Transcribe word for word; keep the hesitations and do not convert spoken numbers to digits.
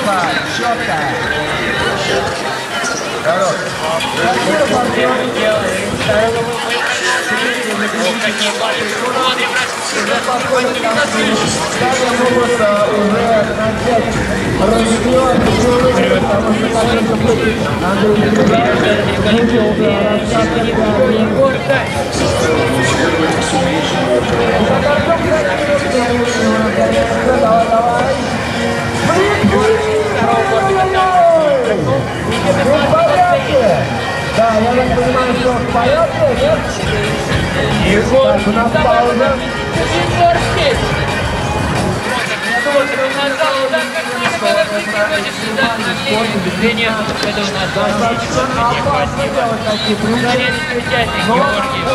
Пауза. Четко. Хорош. Далее могут уже начать разбивать человека, потому что так это будет Андрей Николаевич начал раскатывать рекорда. Давай, давай. Вы в порядке? Да, я так понимаю, что в порядке, нет? Так, у нас пауза. Достаточно опасно делать такие приемы.